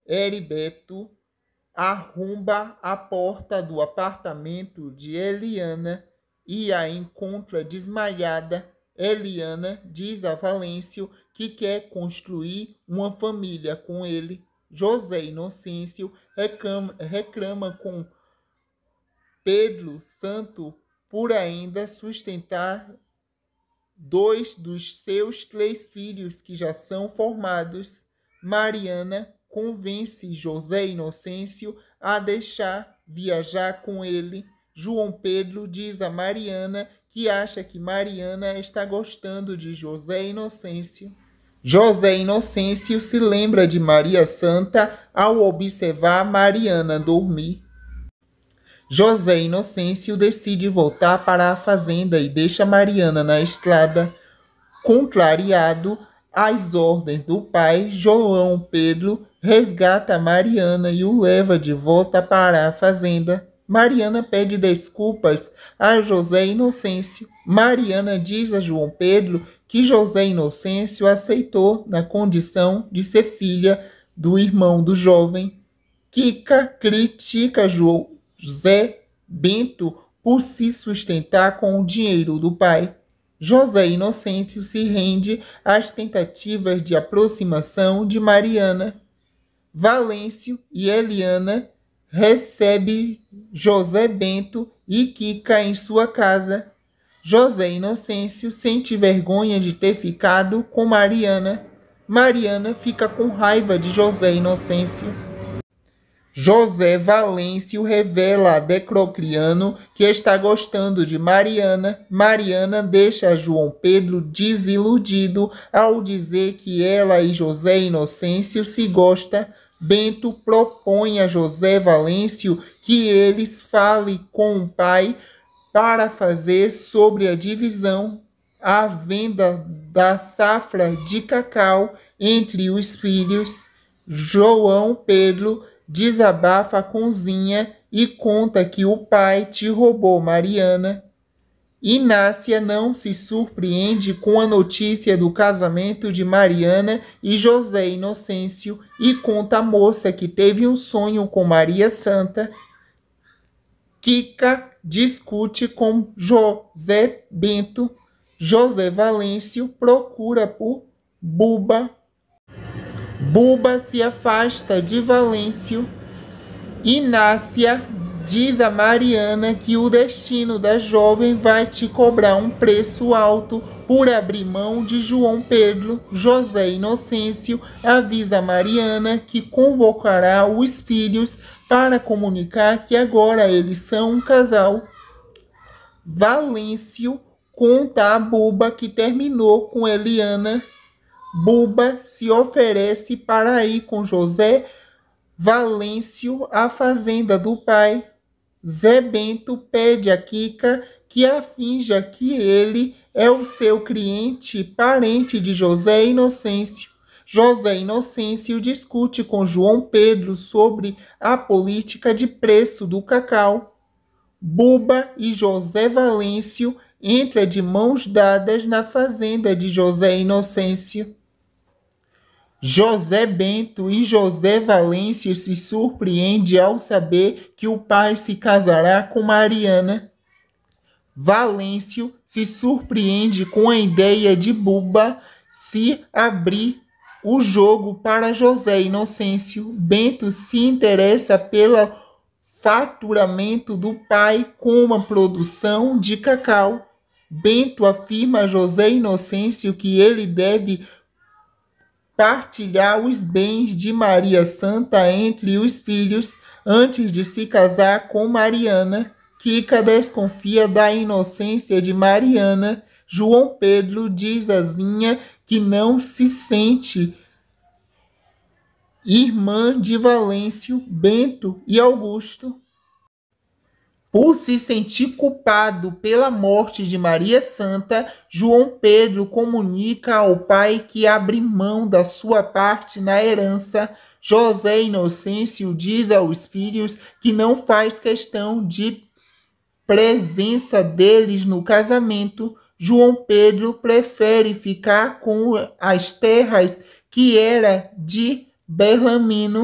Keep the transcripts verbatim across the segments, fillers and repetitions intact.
Heriberto arromba a porta do apartamento de Eliana e a encontra desmaiada. Eliana diz a Valêncio que quer construir uma família com ele. José Inocêncio reclama, reclama com Pedro Santo por ainda sustentar dois dos seus três filhos que já são formados. Mariana convence José Inocêncio a deixar viajar com ele. João Pedro diz a Mariana que acha que Mariana está gostando de José Inocêncio. José Inocêncio se lembra de Maria Santa ao observar Mariana dormir. José Inocêncio decide voltar para a fazenda e deixa Mariana na estrada. Contrariado às ordens do pai, João Pedro resgata Mariana e o leva de volta para a fazenda. Mariana pede desculpas a José Inocêncio. Mariana diz a João Pedro que José Inocêncio aceitou na condição de ser filha do irmão do jovem. Kika critica José Bento por se sustentar com o dinheiro do pai. José Inocêncio se rende às tentativas de aproximação de Mariana. Valêncio e Eliana recebem José Bento e Kika em sua casa. José Inocêncio sente vergonha de ter ficado com Mariana. Mariana fica com raiva de José Inocêncio. José Valêncio revela a Deiocriano que está gostando de Mariana. Mariana deixa João Pedro desiludido ao dizer que ela e José Inocêncio se gostam. Bento propõe a José Valêncio que eles falem com o pai para fazer sobre a divisão, a venda da safra de cacau entre os filhos. João Pedro desabafa a cozinha e conta que o pai te roubou Mariana. Inácia não se surpreende com a notícia do casamento de Mariana e José Inocêncio e conta à moça que teve um sonho com Maria Santa. Kika discute com José Bento. José Valêncio procura por Buba. Buba se afasta de Valêncio. Inácia diz a Mariana que o destino da jovem vai te cobrar um preço alto por abrir mão de João Pedro. José Inocêncio avisa a Mariana que convocará os filhos para comunicar que agora eles são um casal. Valêncio conta a Buba que terminou com Eliana. Buba se oferece para ir com José Valêncio à fazenda do pai. Zé Bento pede a Kika que a finja que ele é o seu cliente, parente de José Inocêncio. José Inocêncio discute com João Pedro sobre a política de preço do cacau. Buba e José Valêncio entram de mãos dadas na fazenda de José Inocêncio. José Bento e José Valêncio se surpreendem ao saber que o pai se casará com Mariana. Valêncio se surpreende com a ideia de Buba se abrir o jogo para José Inocêncio. Bento se interessa pelo faturamento do pai com a produção de cacau. Bento afirma a José Inocêncio que ele deve partilhar os bens de Maria Santa entre os filhos antes de se casar com Mariana. Kika desconfia da inocência de Mariana. João Pedro diz a Zinha que não se sente irmã de Valêncio, Bento e Augusto. Por se sentir culpado pela morte de Maria Santa, João Pedro comunica ao pai que abre mão da sua parte na herança. José Inocêncio diz aos filhos que não faz questão de presença deles no casamento. João Pedro prefere ficar com as terras que era de Belarmino.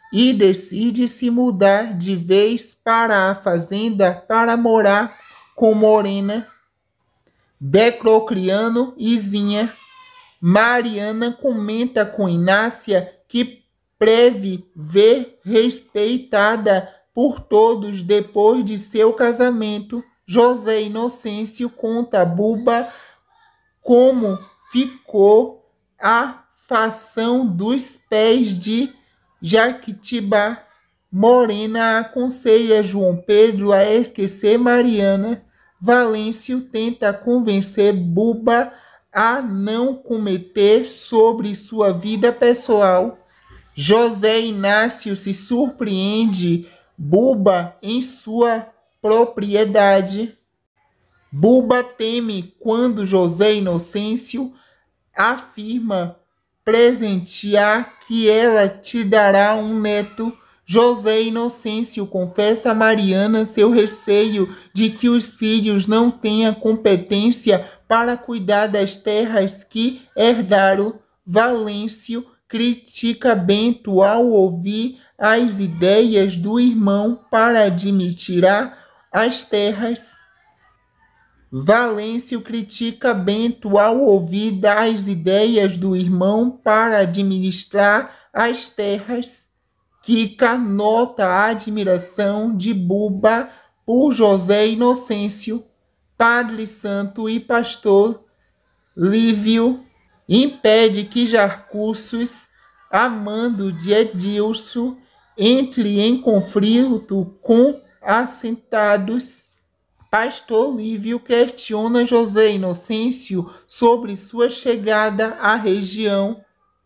e decide se mudar de vez para a fazenda para morar com Morena, Decrocriano e Zinha. Mariana comenta com Inácia que preve ver respeitada por todos depois de seu casamento. José Inocêncio conta a Buba como ficou a fação dos pés de Jaquitibá. Morena aconselha João Pedro a esquecer Mariana. Valêncio tenta convencer Buba a não cometer sobre sua vida pessoal. José Inácio se surpreende Buba em sua propriedade. Buba teme quando José Inocêncio afirma presentear que ela te dará um neto. José Inocêncio confessa a Mariana seu receio de que os filhos não tenham competência para cuidar das terras que herdaram. Valêncio critica Bento ao ouvir as ideias do irmão para administrar as terras. Valêncio critica Bento ao ouvir das ideias do irmão para administrar as terras. Kika nota a admiração de Buba por José Inocêncio. Padre Santo e Pastor Lívio impede que Jarcúcios, amando de Edilson, entre em conflito com assentados. Pastor Lívio questiona José Inocêncio sobre sua chegada à região.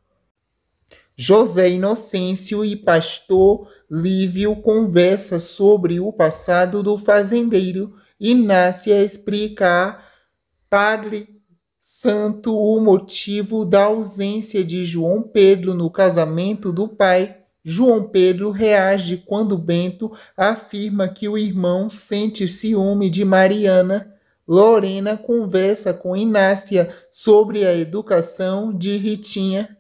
José Inocêncio e Pastor Lívio conversam sobre o passado do fazendeiro. Inácia explica a Padre Santo o motivo da ausência de João Pedro no casamento do pai. João Pedro reage quando Bento afirma que o irmão sente ciúme de Mariana. Lorena conversa com Inácia sobre a educação de Ritinha.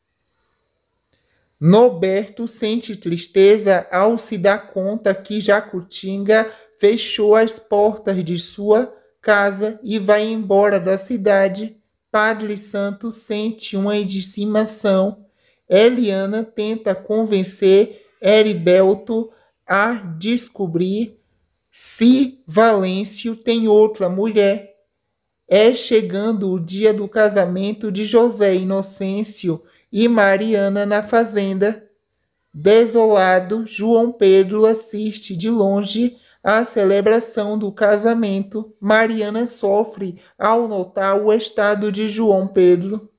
Noberto sente tristeza ao se dar conta que Jacutinga fechou as portas de sua casa e vai embora da cidade. Padre Santo sente uma indignação. Eliana tenta convencer Heriberto a descobrir se Valêncio tem outra mulher. É chegando o dia do casamento de José Inocêncio e Mariana na fazenda. Desolado, João Pedro assiste de longe à celebração do casamento. Mariana sofre ao notar o estado de João Pedro.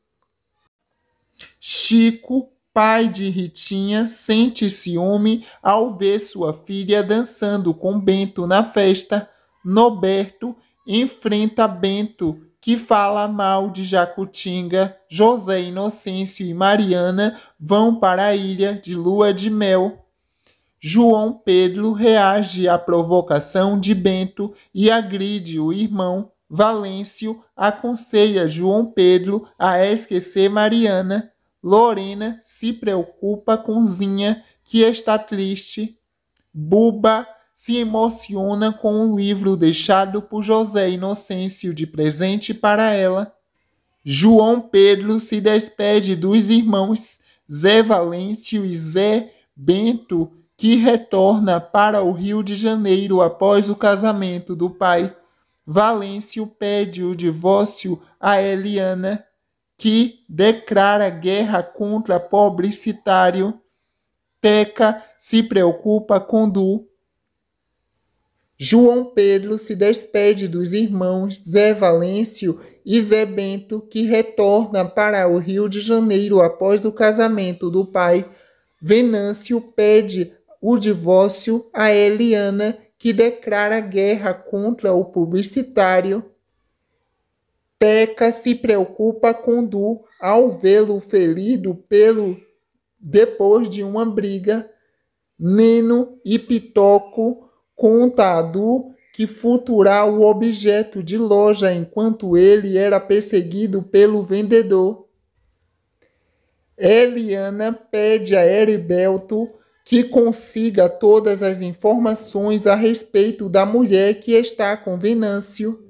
Chico, pai de Ritinha, sente ciúme ao ver sua filha dançando com Bento na festa. Noberto enfrenta Bento, que fala mal de Jacutinga. José Inocêncio e Mariana vão para a ilha de lua de mel. João Pedro reage à provocação de Bento e agride o irmão. Valêncio aconselha João Pedro a esquecer Mariana. Lorena se preocupa com Zinha, que está triste. Buba se emociona com um livro deixado por José Inocêncio de presente para ela. João Pedro se despede dos irmãos Zé Valêncio e Zé Bento, que retorna para o Rio de Janeiro após o casamento do pai. Valêncio pede o divórcio a Eliana, que declara guerra contra publicitário. Teca se preocupa com Du. João Pedro se despede dos irmãos Zé Valêncio e Zé Bento, que retorna para o Rio de Janeiro após o casamento do pai. Venâncio pede o divórcio a Eliana, que declara guerra contra o publicitário. Teca se preocupa com Du ao vê-lo ferido pelo depois de uma briga. Neno e Pitoco conta a Du que furtará o objeto de loja enquanto ele era perseguido pelo vendedor. Eliana pede a Heriberto que consiga todas as informações a respeito da mulher que está com Venâncio.